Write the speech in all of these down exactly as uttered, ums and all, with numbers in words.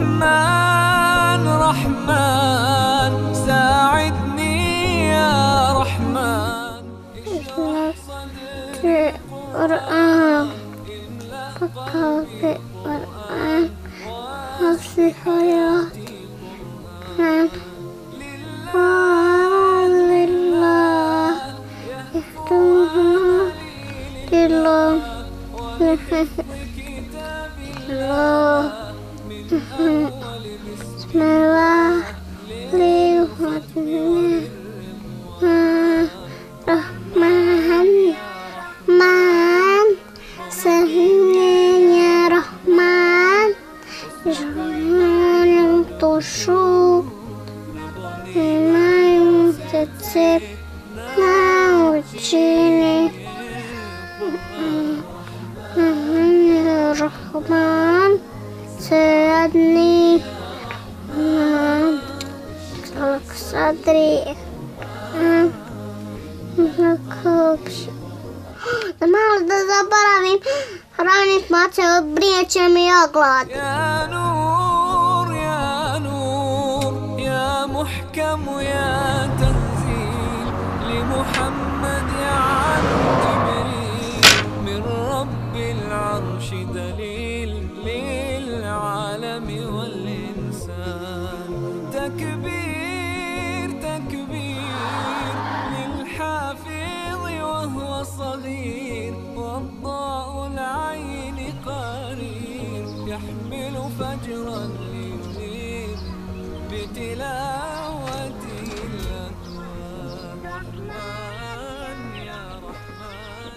رحمن رحمن ساعدني يا رحمن اشرح صدري قرآن فقه في القرآن وفي حياتي لله يحتمنا لله الله بسم الله الرحمن الرحيم سهلnya Rahman yang tusuk yang cecep mau cini Rahman seadni salak sadri Mal da zaboravim hranit mace, brije će mi oglad. يا نور يا نور يا محكم يا تنزيل لمحمد عن جبريل من رب العرش دليل للعالم والإنسان تكبير تكبير للحافظ وهو صغير والضاء العين قرير يحمل فجرا لينير بتلاوته الأكوان رحمن يا رحمن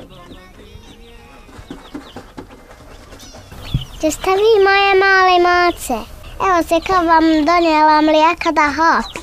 Jeste vi moje male mace? Evo se kao vam donijela mlijeka da hopite.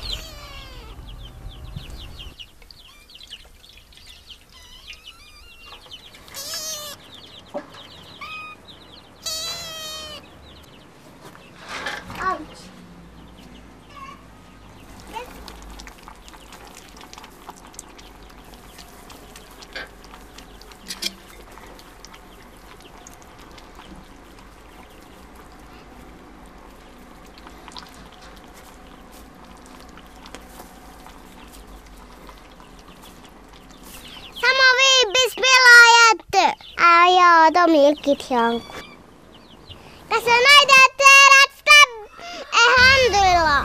A ja do Milkit Janku. Da se najdete recite alhamdulillah.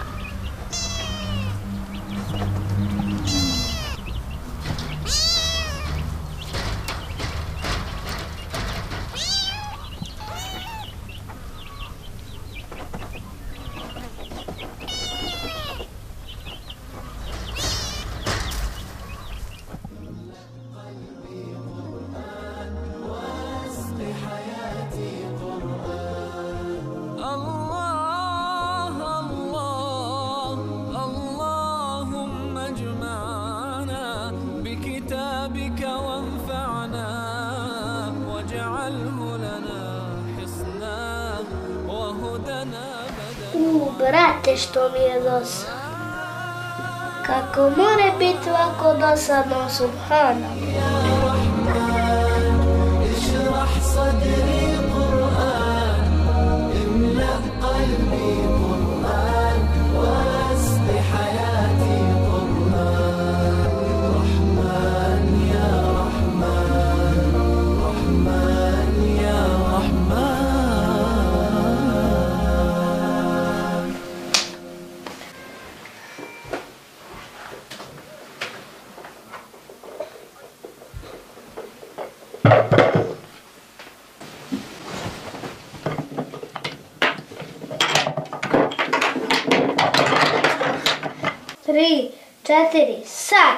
Brate, što mi je dosadno. Kako more biti ovako dosadno, subhanallah. Tri, četiri, sad!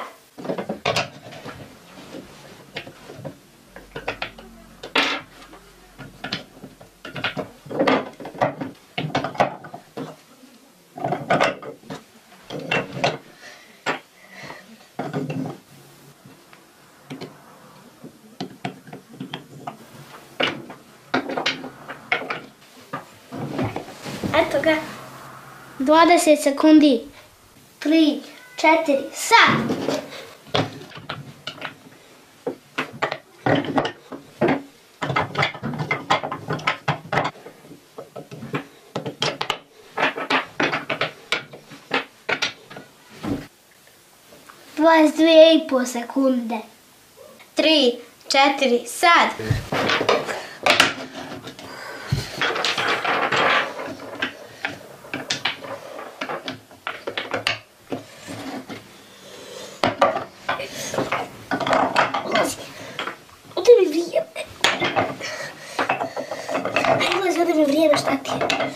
Eto ga, dvadeset sekundi. Tri, četiri, sad! dvadeset dvije i pol sekunde. Tri, četiri, sad. Ode mi vrijeme. Ajde, ode mi vrijeme, šta ti je?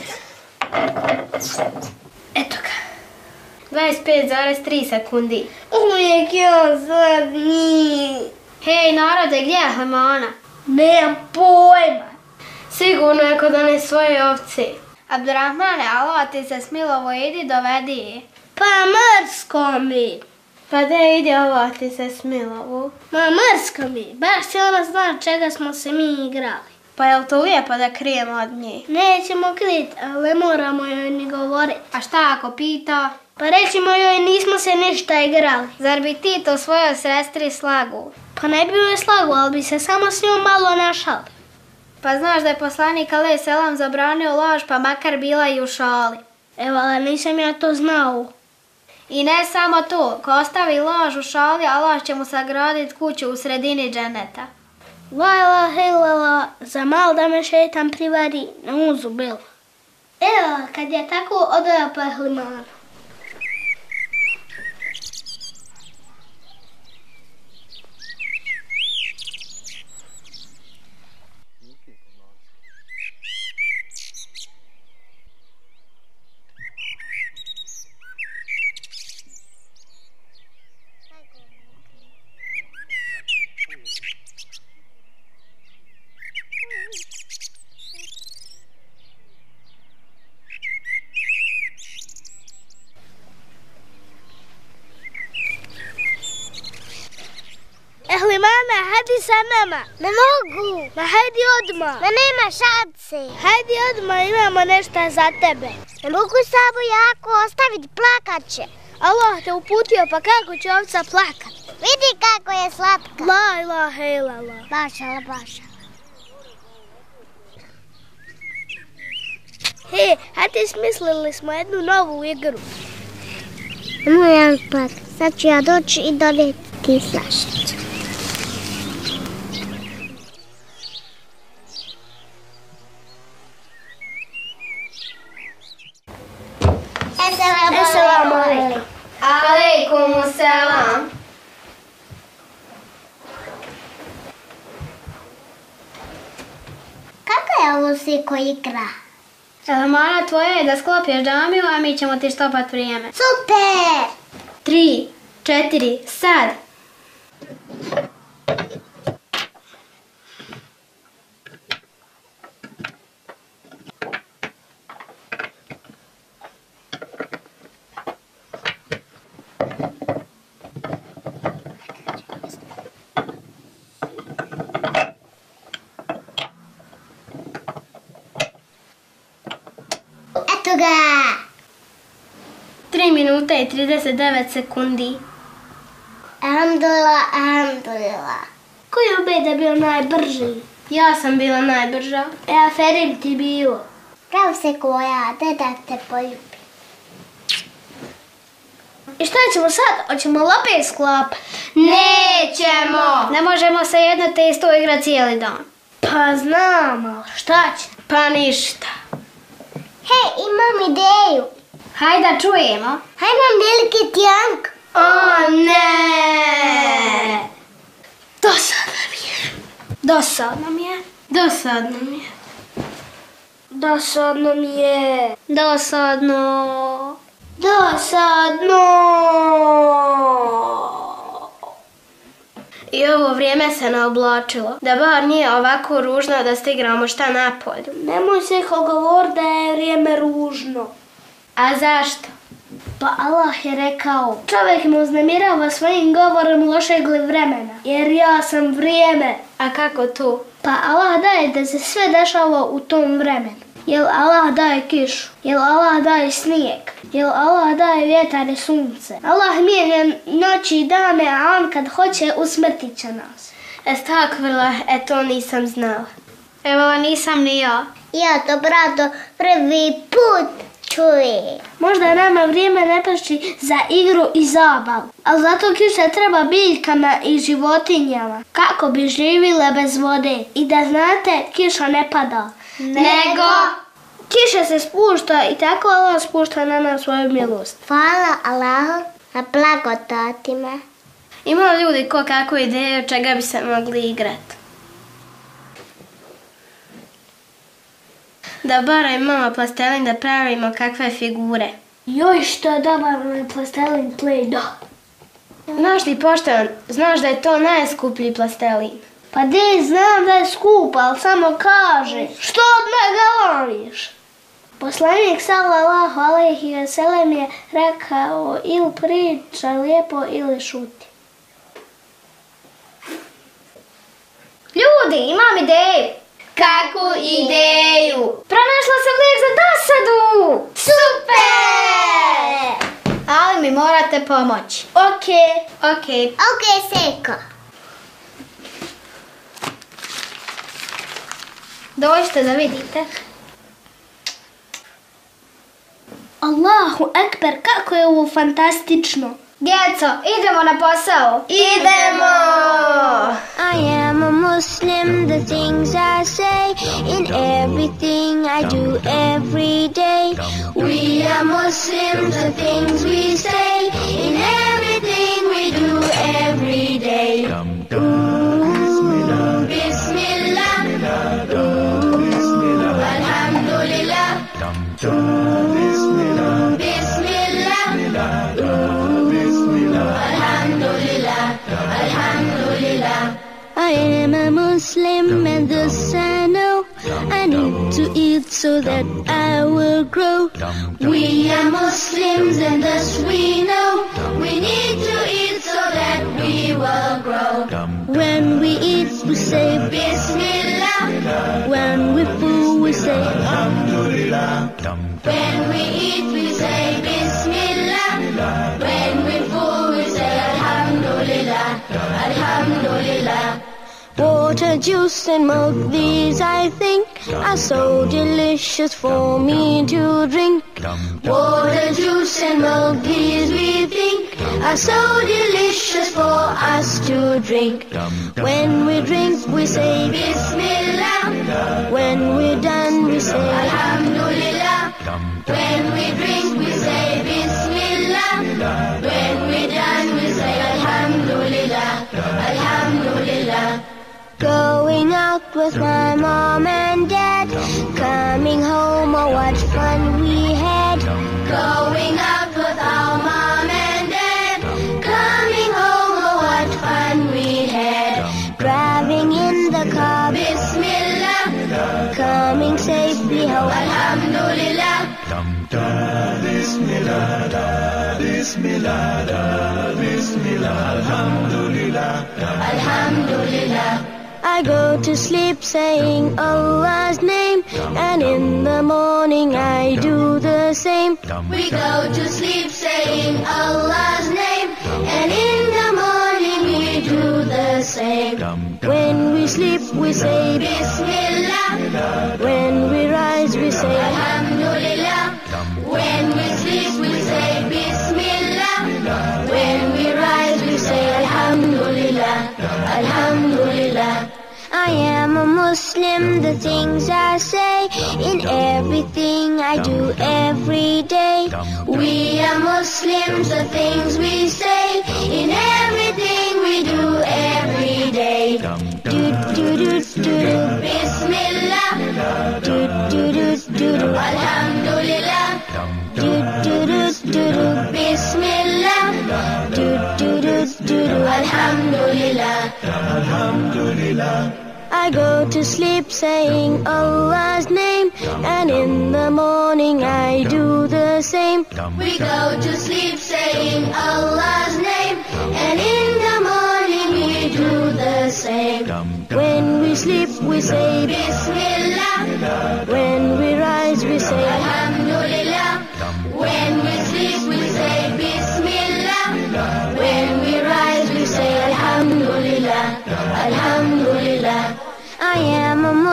Eto ga. dvadeset pet zarez tri sekundi. Uvijek ja zadnji. Hej, narode, gdje je Hlimana? Nemam pojma. Sigurno je kod one svoje ovce. Abdurrahmane, Allah ti se smilovo, idi dovedi je. Pa mrsko mi. Pa de ide Allah ti se smilovo. Ma mrsko mi. Baš će ona zna čega smo se mi igrali. Pa je li to lijepo da krijemo od nje? Nećemo kriti, ali moramo joj ni govoriti. A šta ako pita? Pa rećemo joj nismo se ništa igrali. Zar bi ti to svojoj sestri slagu? Pa ne bi joj slagu, ali bi se samo s njom malo našali. Pa znaš da je poslanik alejhi selam zabranio laž, pa makar bila i u šali. Evo, ali nisam ja to znao. I ne samo to, ko ostavi laž u šali, Allah će mu sagraditi kuću u sredini dženeta. La ilaha illallah, za mal da me šetan privari, na uzu bilo. Evo, kad je tako, odoja pa Hlimana. Hlimana, hajdi sa nama. Ne mogu. Ma hajdi odmah. Ma nema šanse. Hajdi odmah, imamo nešto za tebe. Ne mogu samo jako ostaviti, plakat će. Allah te uputio, pa kako će ovca plakat? Vidi kako je slatka. La ilaha illallah. Mašala, mašala. He, hajde smislili smo jednu novu igru. Nemoj ja plakat. Sad ću ja doći i doneti ti flašicu. Esselamu alaikum. Alejkum selam. Kako je ovo siko igra? Hlimana, tvoje je da sklopiješ džamiju, a mi ćemo ti štopat vrijeme. Super! Tri, četiri, sad. Eto ga! Tri minuta i trideset devet sekundi. Alhamdulillah, alhamdulillah. Ko je ubeda bio najbrži? Ja sam bila najbrža. E, a Ferim ti bio. Prav se koja, te da te poljubi. I šta ćemo sad? Hoćemo lopet sklap? Nećemo! Ne možemo se jedno te isto igrati cijeli dan. Pa znam, ali šta će? Pa ništa. Hej, imam ideju. Hajde da čujemo. Hajde nam veliki tjank. O ne! Dosadno mi je. Dosadno mi je. Dosadno mi je. Dosadno mi je. Dosadno. Dosadno. I ovo vrijeme se naoblačilo. Da bar nije ovako ružno da stigramo šta na polju. Nemoj se govor da je vrijeme ružno. A zašto? Pa Allah je rekao, čovjek me uznemirava svojim govorom lošeg vremena, jer ja sam vrijeme. A kako tu? Pa Allah daje da se sve dešava u tom vremenu. Jel Allah daje kišu? Jel Allah daje snijeg? Jel Allah daje vjetar i sunce? Allah mijenja noći i dane, a on kad hoće usmrtit će nas. Estakvrla, e to nisam znala. Evo, nisam ni ja. Ja to, brato, prvi put čuje. Možda nama vrijeme ne paši za igru i zabavu, ali zato kiša treba biljkama i životinjama kako bi živjele bez vode. I da znate, kiša ne pada. Nego? Kiša se spušta i tako Allah spušta na nas svoju milost. Hvala Allahu na blagodatima. Ima ljudi ko kakvu ideju čega bi se mogli igrati. Da bara imamo plastelin da pravimo kakve figure. Joj, što je dobar onaj plastelin Play-Doh. Znaš ti pošten, znaš da je to najskuplji plastelin. Pa di, znam da je skup, ali samo kaži. Što od mene govoriš? Poslanik sallallahu alejhi ve sellem je rekao ili priča lijepo ili šuti. Ljudi, imam ideju. Kakvu ideju? Pronašla sam lijek za dosadu. Super! Ali mi morate pomoći. Okej. Okej. Ok, Seko. Dođite da vidite. Allahu ekber, kako je ovo fantastično. Djeco, idemo na posao. Idemo! I am a Muslim, the things I say, in everything I do every day. We are Muslims, the things we say, in everything we do every day. Ooh, Bismillah, ooh, Alhamdulillah, ooh, Bismillah, ooh, Alhamdulillah, Alhamdulillah. I am a Muslim and thus I know I need to eat so that I will grow. We are Muslims and thus we know we need to eat so that we will grow. When we eat we say Bismillah. When we fool we say Alhamdulillah. When we eat we say Bismillah. When we fool we say Alhamdulillah. Alhamdulillah. Water, juice and milk, these I think are so delicious for me to drink. Water, juice and milk, these we think are so delicious for us to drink. When we drink we say Bismillah. When we're done we say Alhamdulillah. When we drink we say Bismillah. When we're done we say Alhamdulillah. Alhamdulillah. Going out with my mom and dad, coming home, oh what fun we had. Going out with our mom and dad, coming home, oh what fun we had. Driving in the car, Bismillah, coming safely home, Alhamdulillah. Bismillah, Bismillah, Bismillah, Alhamdulillah, Alhamdulillah. I go to sleep saying Allah's name, and in the morning I do the same. We go to sleep saying Allah's name, and in the morning we do the same. When we sleep we say Bismillah. When we rise we say Alhamdulillah. When we sleep we say Bismillah. When we rise we say Alhamdulillah. Alhamdulillah. I am a Muslim, the things I say, in everything I do every day. We are Muslims, the things we say, in everything we do every day. Do do do do do, Bismillah. Do do do do do, Alhamdulillah. Do do do do do, Bismillah. Do do do do do, Alhamdulillah. Alhamdulillah. I go to sleep saying Allah's name, and in the morning I do the same. We go to sleep saying Allah's name, and in the morning we do the same. When we sleep we say Bismillah. When we rise we say Alhamdulillah. When we sleep we say Bismillah. When we rise we say Alhamdulillah. Alhamdulillah. I am a Muslim.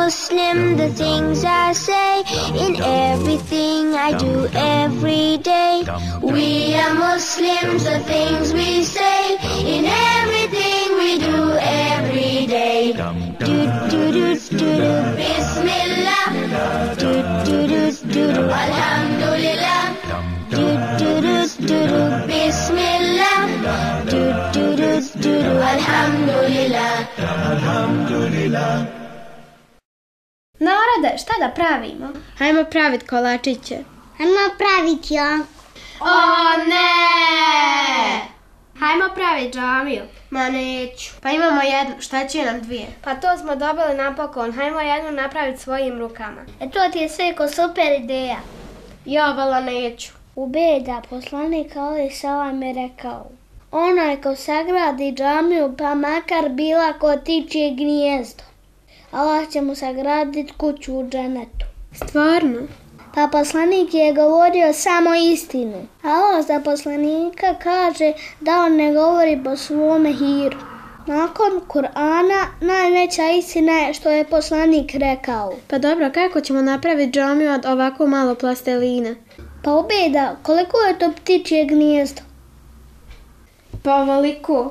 Muslim, the things I say in everything I do every day. We are Muslims, the things we say in everything we do every day. Do do do do do, Bismillah. Do do do do do, Alhamdulillah. Do do do do do, Bismillah. Do do do do do, Alhamdulillah. Alhamdulillah. Narode, šta da pravimo? Hajmo pravit kolačiće. Hajmo pravit janku. O ne! Hajmo pravit džamiju. Ma neću. Pa imamo jednu, šta će nam dvije? Pa to smo dobili napokon, hajmo jednu napraviti svojim rukama. E to ti je sve ko super ideja. Ja vala neću. Ubeda, poslanik alejhi selam je rekao: onaj ko sagradi džamiju, pa makar bila ko tičije gnijezdo, Allah će mu sagraditi kuću u dženetu. Stvarno? Pa poslanik je govorio samo istinu. Allah za poslanika kaže da on ne govori po svome hiru. Nakon Kur'ana najveća istina je što je poslanik rekao. Pa dobro, kako ćemo napraviti džamiju od ovako malo plastelina? Pa Ubeda, koliko je to ptičje gnijezdo? Pa ovoliko.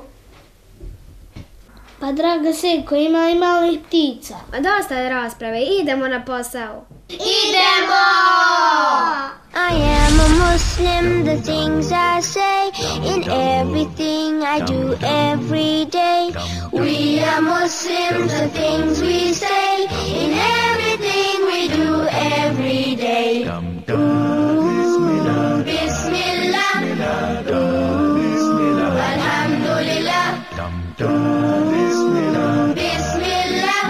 Pa draga seko, ima i malih ptica. A dosta je rasprave, idemo na posao. Idemo! I am a Muslim, the things I say in everything I do every day. We are Muslims, the things we say in everything we do every day. Ooh, Bismillah. Ooh, Alhamdulillah. Ooh, Bismillah.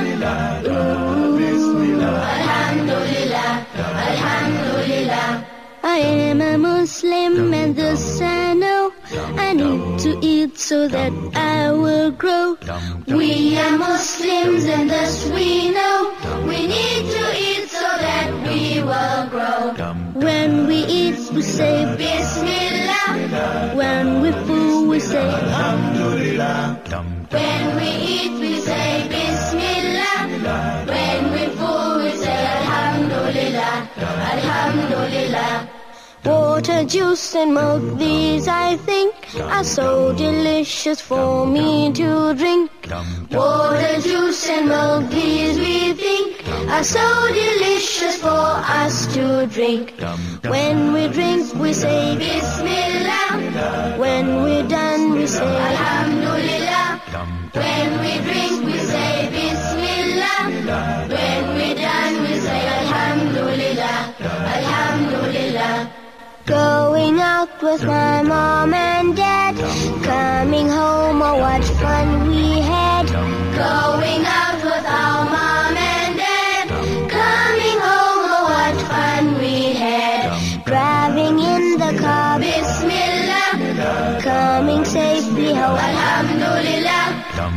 Ooh, Alhamdulillah. Alhamdulillah. I am a Muslim and thus I know I need to eat so that I will grow. We are Muslims and thus we know we need to eat so that we will grow. When we eat we say Bismillah. When we fool we say Alhamdulillah. When we eat we say Bismillah. When we fool we say Alhamdulillah. Alhamdulillah. Water, juice and milk, these I think are so delicious for me to drink. Water, juice and milk, these we think are so delicious for us to drink. When we drink we say Bismillah. When we're done we say Alhamdulillah. When we drink we say Bismillah. When we're done we say Alhamdulillah. Alhamdulillah. Going out with my mom and dad, coming home, oh what fun we had. Going out with our mom and dad, coming home, oh what fun we had. Driving in the car, Bismillah, coming safely home, Alhamdulillah.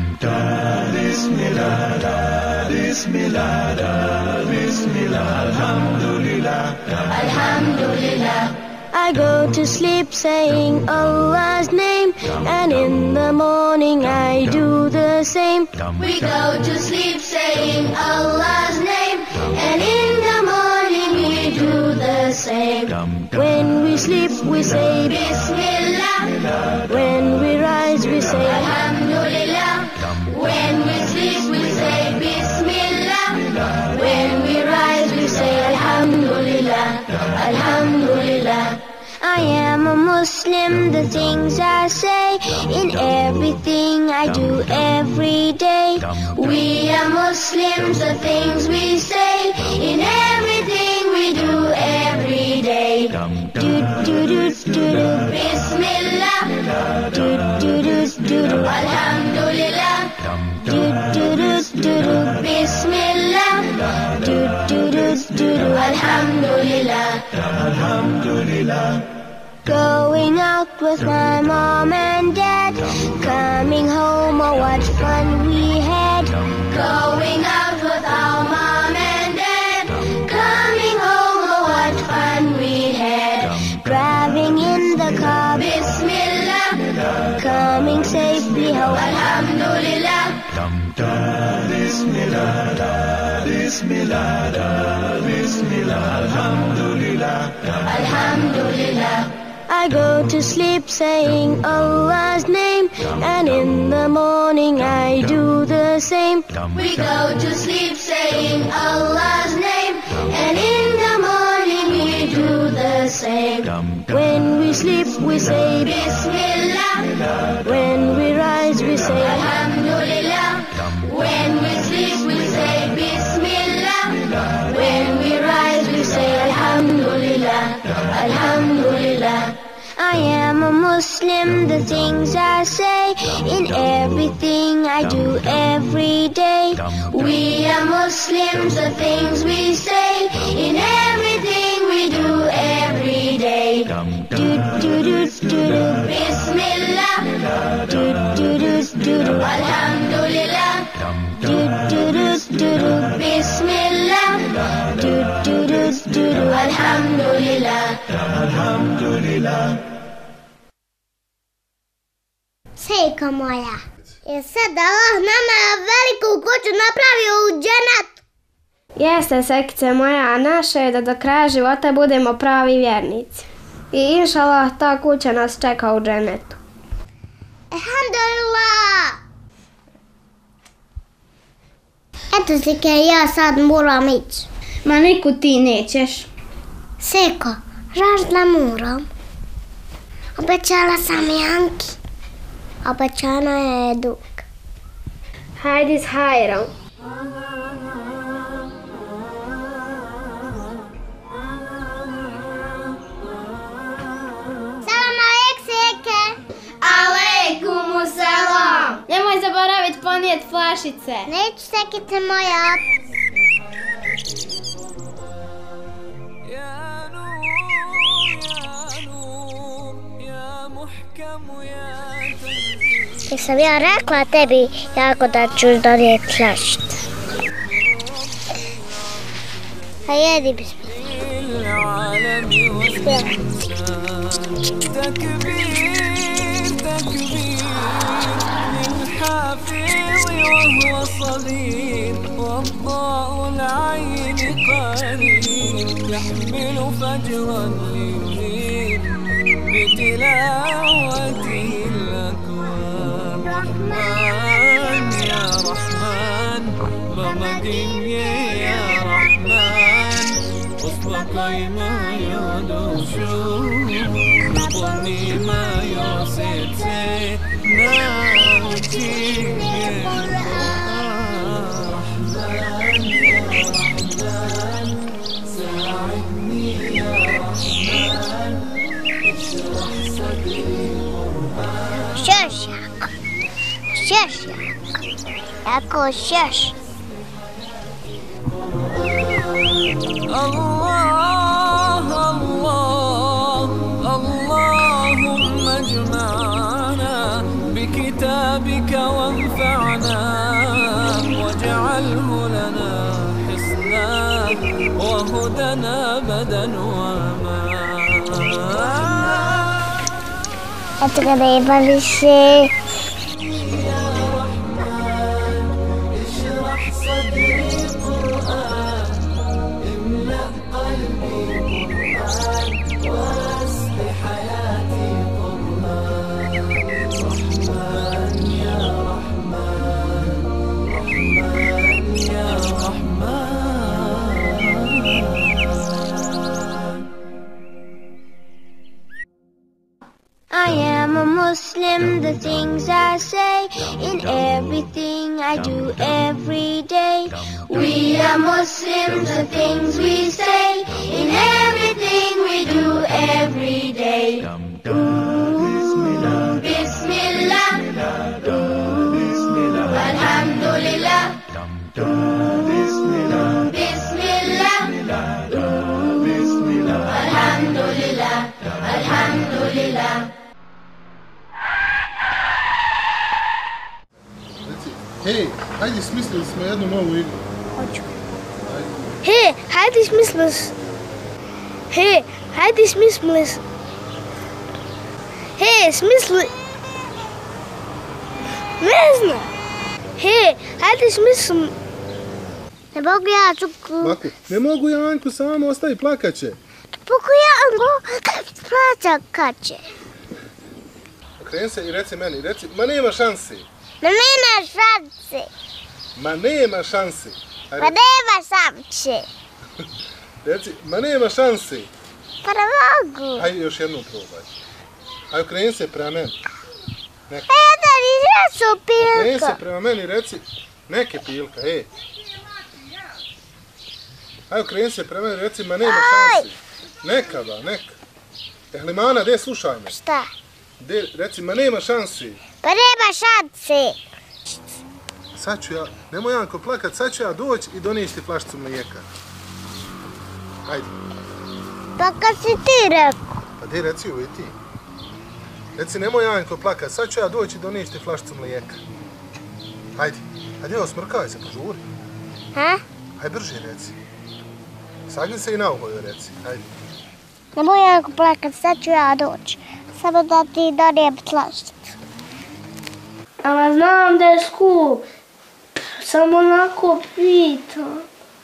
Bismillah, Bismillah, Bismillah, Alhamdulillah, Alhamdulillah. I go to sleep saying Allah's name, and in the morning I do the same. We go to sleep saying Allah's name, and in the morning we do the same. When we sleep we say Bismillah. When we rise we say Alhamdulillah. When we sleep we say Bismillah. When we rise we say Alhamdulillah. Alhamdulillah. I am a Muslim, the things I say in everything I do every day. We are Muslims, the things we say in everything we do every day. Do do do do do, Bismillah. Do do do do do, Alhamdulillah. Do do do do do, Bismillah. Do do do do do, Alhamdulillah. Alhamdulillah. Going out with my mom and dad, coming home, oh what fun we had. Going out with our mom and dad, coming home, oh what fun we had. Driving in the car, Bismillah, coming safely home, Alhamdulillah. Bismillah. Bismillah, Bismillah, Alhamdulillah, Alhamdulillah. I go to sleep saying Allah's name, and in the morning I do the same. We go to sleep saying Allah's name, and in the morning we do the same. When we sleep we say Bismillah. When we rise we say Alhamdulillah. When we sleep we say Bismillah. When we rise we say Alhamdulillah. Alhamdulillah. I am a Muslim, the things I say, in everything I do every day. We are Muslims, the things we say, in everything we do every day. Do do do do do. Bismillah. Do do do do do. Alhamdulillah. Do do do do do. Bismillah. Do do do do do. Alhamdulillah. Alhamdulillah. Sejka moja, je sad Allah nama veliku kuću napravio u dženetu. Jeste, sekice moja, a naše je da do kraja života budemo pravi vjernici. I inšalah, ta kuća nas čeka u dženetu. Alhamdulillah. Eto Sike, ja sad moram ići. Ma niku ti nećeš. Seko, raš da moram. Obećala sam Janki. Obećano je dug. Hajdi s hajrom. Salam alejk, Seke. Aleikumussalam. Nemoj zaboraviti ponijeti flašice. Neću, Sekice moja. يا نور يا نور يا محكم يا تنزيل. Jesam ja rekla tebi jako da ću donijeti flašice. A jedi bismillah. العالم تكبير تكبير للحافظ وهو صغير والضاء العين قليل يحمل فجرا لينير بتلاوته الأكوان رحمن يا رحمن بمدين يا رحمن أصبقي ما يدوشو بني ما يوسيتي ناوتي رحمن يا رحمن ساعدني يا رحمن اشرح صدري القرآن Šeš, jako. Šeš, jako. Jako šeš. الله الله اللهم اجمعنا بكتابك وانفعنا واجعله لنا حصنا وهدنا أبدا وما Eto ga nema više. اشرح صدري القرآن املأ قلبي قرآن واسق حياتي قرآن رحمن يا رحمن رحمن يا رحمن I am a Muslim, the things I say, in everything I do every day. We are Muslims, the things we say, in everything we do every day. Bismillah, Bismillah, Alhamdulillah, Bismillah, Bismillah, Alhamdulillah, Alhamdulillah. Hej, ajde, smislili smo jednu novu igru. Hoću. He, hajde smisli s... He, hajde smisli s... He, smisli... Ne znam. He, hajde smisli... Ne mogu ja čuku. Ovako, ne mogu Janku samo, ostavi, plakaće. Mogu Janku, plakaće. Okreni se i reci meni, reci, ma nema šansi. Ma nema šanse. Ma nema šansi. Ma nema šanse. Reci, ma nema šansi. Pa ne mogu. Ajde još jednu probaj. Ajde, okreni se prema meni. Neka. E, da nisam su pilka. Okreni se prema meni i reci, neke pilka, ej. Ajde, okreni se prema meni i reci, ma nema šansi. Neka ba, neka. Eh, Limana, de, slušaj me. Šta? De, reci, ma nema šansi. Pa nema šanse. Sad ću ja, nemoj Janko plakat, sad ću ja doći i donijeti ti flašicu mlijeka. Ajde. Pa kad si ti rekao? Pa de, reci ovo i ti. Reci, nemoj Janko plakat, sad ću ja doći i donijeti ti flašicu mlijeka. Ajde, ajde, evo, smrkavaj se, požuri. Ha? Ajde, brže reci. Sagni se i na uho joj reci, ajde. Nemoj Janko plakat, sad ću ja doći. Samo da ti donijem flašicu. Ali znam da je skup. Samo onako pitam.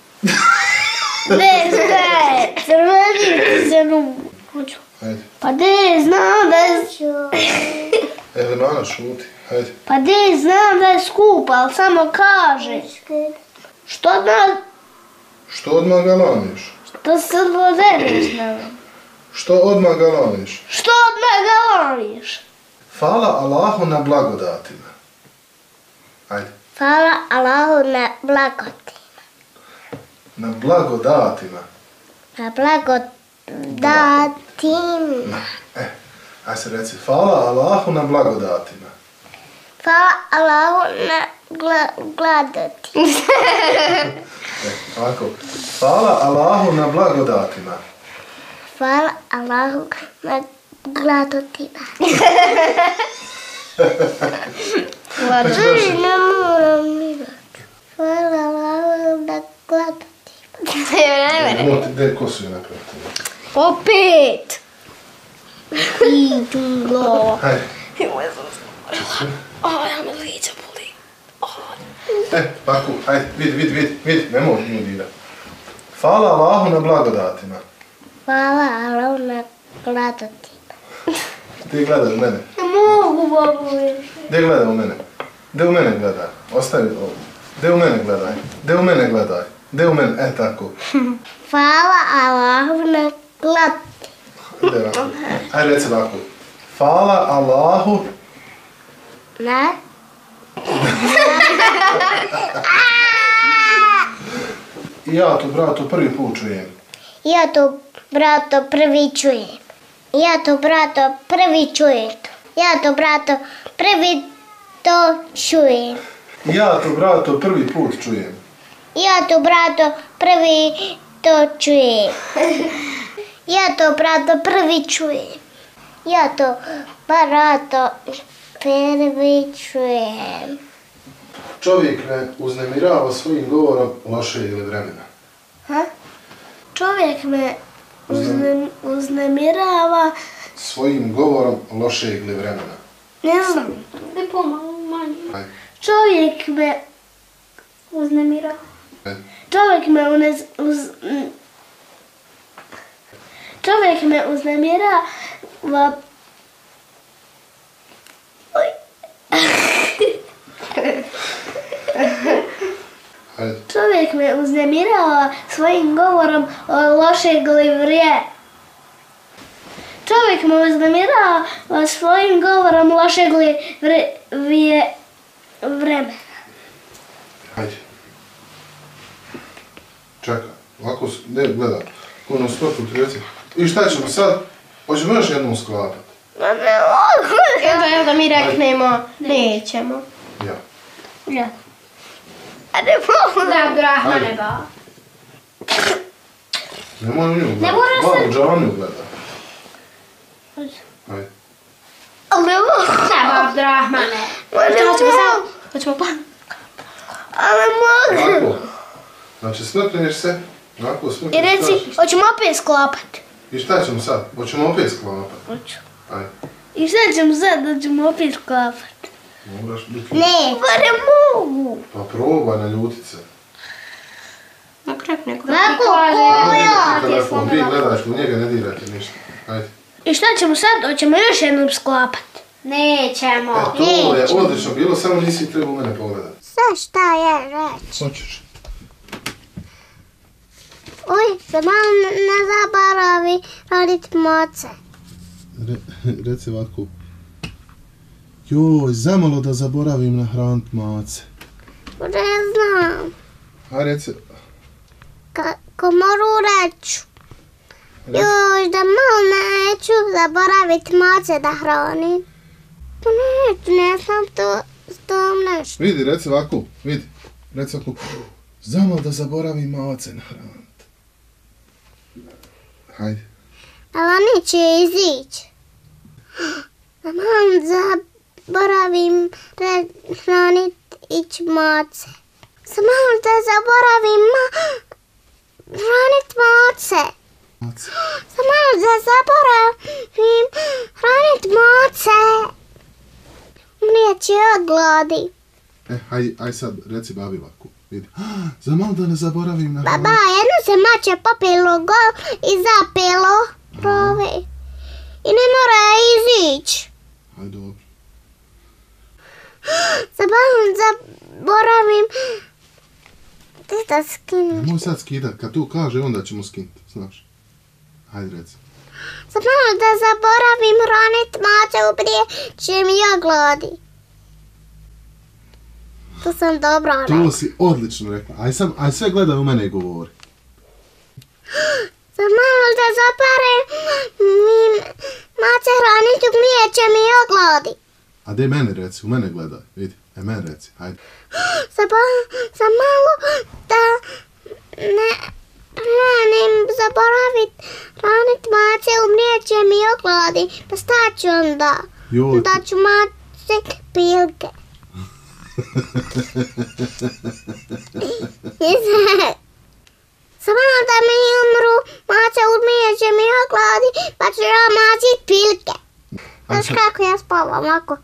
Ne, ne, crveni ti se nu. Hoću. Ajde. Pa de, znam da je... E, Limana, šuti, ajde. Pa de, znam da je skup, ali samo kaže. Što odmah... Što odmah galaniš? Što se odvodeniš na me? Što odmah galaniš? Što odmah galaniš? Hvala Allahu na blagodatima. Ajde. Hvala Allahu na blagodatima. Na blagodatima. Na blagodatima. E, aj se reci, hvala Allahu na blagodatima. Hvala Allahu na blagodatima. E, ovako, hvala Allahu na blagodatima. Hvala Allahu na blagodatima. Ej, ne moram mirati. Hvala Allahu na blagodatima. Nemoj ti, gdje kosu je napraviti? Opet! Idlo. Hajde. O, ja me lijeća boli. E, ovako, hajde, vidi, vidi, vidi, vidi, nemoj nju dirati. Hvala Allahu na blagodatima. Hvala Allahu na blagodatima. Ti gledaj u mene. Ne mogu, babu, više. Gdje gledaj u mene? Gdje u mene gledaj? Ostavi ovo. Gdje u mene gledaj? Gdje u mene gledaj? Gdje u mene? E, tako. Hvala Allahu na blagodatima. Gdje ovako? Ajde, reci ovako. Hvala Allahu... Na? Ja to, brato, prvi put čujem. Ja to, brato, prvi čujem. Ja to, brato, prvi čujem. Ja to, brato, prvi to čujem. Ja to, brato, prvi put čujem. Ja to, brato, prvi to čujem. Ja to, brato, prvi čujem. Ja to, brato, prvi čujem. Čovjek ne uznemirava svojim govorom loše ili vremena. Ha? Čovjek me uzne, uznemirava, Svojim govorom loše ili vremena. ne znam, ne pomalo manje. Ajde. Čovjek me uznemirava. Ajde. Čovjek me unez, uz, m, čovjek me uznemirava. Oj. Ajde. Čovjek me uznemirava svojim govorom lošeg li vrije. Čovjek me uznemirava svojim govorom lošeg li vrije vremena. Ajde. Čekaj, ovako, ne, gledaj. Ko nam stopu ti reci. I šta ćemo sad? Hoćemo još jednom sklapat? Ma ne mogu. Evo da mi reknemo, nećemo. Ja. Ja. A ne mogu. Ne, Abdurrahmane ba. Nemoj u nju gledaj. Ne moraš se- Babu džanju gledaj. Ajde. Ali ne mogu. Ne, ba, Abdurrahmane. Ne mogu. Hoćemo pa. Ali mogu. Ovako. Znači, smrkneš se. Ovako, smrkneš. I reci, hoćemo opet sklapat. I šta ćemo sad? Hoćemo opet sklapat? Hoću. Ajde. I šta ćemo sad da ćemo opet sklapat? Moraš biti... Ne. Pa ne mogu. Pa probaj na ljutice. Čak neko Mako, Telefon, vi gledaš mu, njega ne dirate ništa. Ajde. I šta ćemo sad? Hoćemo još jednom sklapat. Nećemo. E, to je odlično bilo, samo nisi trebao u mene pogledati. Sve šta je reći? Hoćeš. Uj, se malo ne zaboravi radit moce. Re, reci ovako. Joj, zamalo da zaboravim nahranit mace. Ne znam. A reci... Kako moru reću. Još da malo neću zaboravit mace da hranim. To neću, ne znam to s tom nešto. Vidi, reci ovako, vidi. Reci ovako. Zamalo da zaboravim mace nahranit. Hajde. Ali oni će izići. Da malo zaboravim hranit ić mace. Samo malo da zaboravim ma... hranit mace. Mace. Samo malo da zaboravim hranit mace. Umrijeći od gladi. E, aj, aj sad, reci babi ovako. Vidi. Zamalo da ne zaboravim nahranit. Baba, jedno se mače popilo gol i zapilo prove. I ne mora izići. Aj, dobro. Zaboravim, zaboravim. Ti da skinem. Nemoj sad skidat, kad tu kaže, onda ćemo skinuti, znaš. Hajde, reci. Zaboravim da zaboravim hranit mače prije će mi ja gladi. To sam dobro rekla. To si odlično rekla. Aj, sam, aj sve gledaj u mene i govori. Zaboravim da zaboravim mače hranit prije će mi ja gladi. A dej mene reci, u mene gledaj, vidi. E, mene reci, hajde. Za malo da ne hranim, zaboravit hranit mace, umrijet će mi od gladi. Pa šta ću onda? Joj. Da ću mace pilke. Za malo da mi umru mace, umrijet će mi od gladi, pa ću ja macit pilke. Znaš kako ja spavam ovako?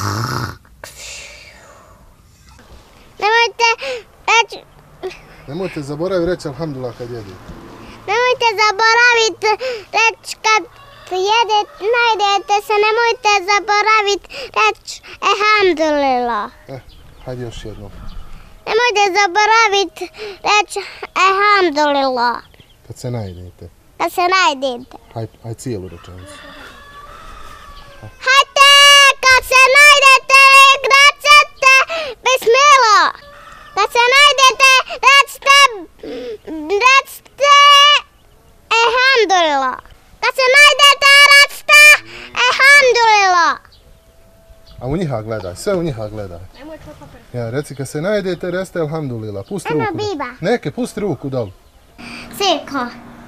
Nemojte reći... Nemojte zaboraviti reći alhamdulillah kad jedete. Nemojte zaboraviti reći kad jedete, najdete se, nemojte zaboraviti reći alhamdulillah. Eh, hajde još jednom. Nemojte zaboraviti reći alhamdulillah. Kad se najdete. Kad se najdete. Hajde, aj cijelu rečenicu. Hajde, kad se najdete, recite bismillah. Kad se najdete, recite, recite alhamdulillah. Kad se najdete, recite alhamdulillah. A u njiha gledaj, sve u njiha gledaj. Ja, reci kad se najdete, recite alhamdulillah. Pusti Eno ruku. biba. Neke, pusti ruku dolu. Seko.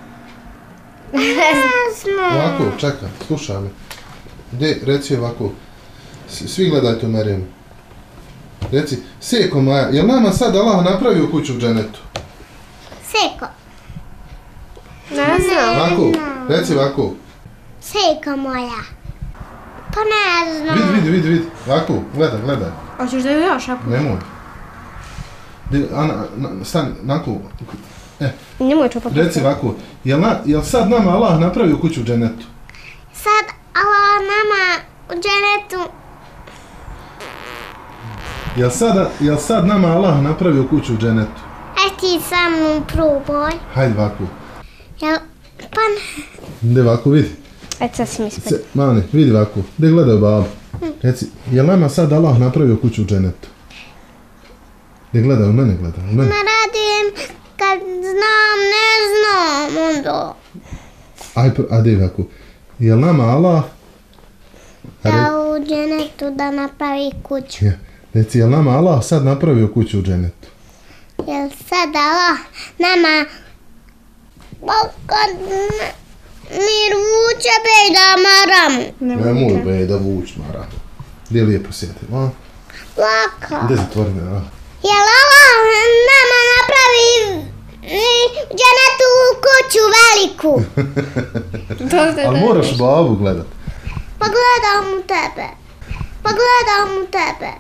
Ne znam. Ovako, čekaj, slušaj me. De, reci ovako, svi gledajte u Merijemu. Reci, Seko moja, jel nama sad Allah napravio kuću u dženetu? Seko. Ne znam. Ovako, reci ovako. Seko moja. Pa ne znam. Vidi, vidi, vidi, vidi. Ovako, gledaj, gledaj. Hoćeš da ju još šapu? Nemoj. De, Ana, na, stani, onako. E, Nemoj čupa. reci ovako, jel, na, jel sad nama Allah napravio kuću u dženetu? Sad Allah nama u dženetu. Jel, sada, jel sad nama Allah napravio kuću u dženetu? E ti sa mnom probaj. Hajde ovako. Jel, pa ne. De ovako, vidi. Eto sad si mi spet. Se, mani, vidi ovako. De gledaj babu. Reci, jel nama sad Allah napravio kuću u dženetu? De gledaj, u mene gledaj, u mene. Ne radujem kad znam, ne znam onda. Aj, a de ovako. Jel nama Allah... Da u dženetu da napravi kuću. Ja. Reci, jel nama Allah sad napravio kuću u dženetu? Jel sad Allah nama... Kad mi ruče bej da maram. Nemoj be da vuč, Mara. Gdje lijepo sjeti, a? Laka. Gdje zatvori me, a? Jel Allah nama napravi u dženetu kuću veliku? Ali moraš babu gledat. Pa gledam u tebe. Pa gledam u tebe.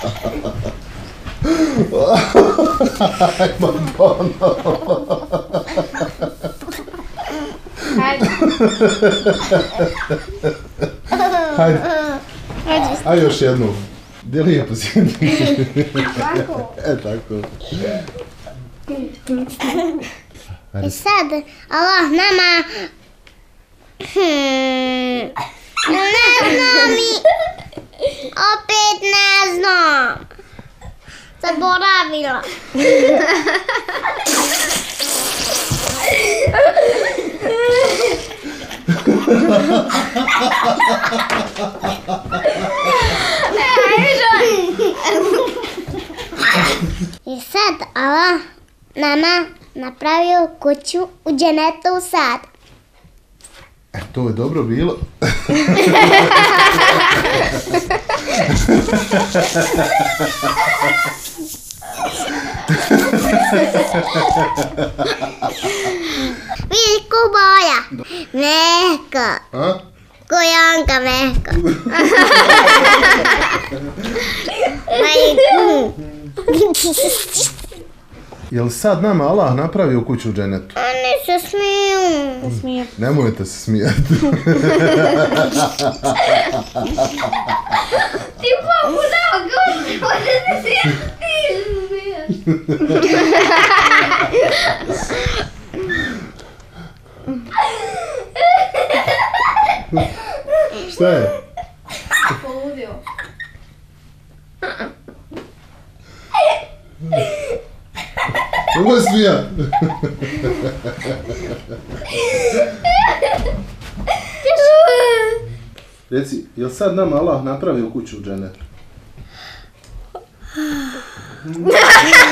Ajmo ponovo. Hajde. Hajde. Ajde još jednu. Gdje lijepo sjedi? Tako. E, tako. I sad, Allah nama... Hmm, ne znam i... Opet ne znam. Zaboravila. I sad Allah nama napravio kuću u dženetu sad. E, to je dobro bilo. Vidi ko boja. Mehka. A? Ko Janka mehka. Jel sad nama Allah napravio kuću u dženetu? Oni se smiju. Smije. Nemojte se smijati. Ti pogledao kako može da se ti smiješ. Šta je? Poludio. Ovo je smijat. Reci, jel sad nama Allah napravio kuću u dženetu?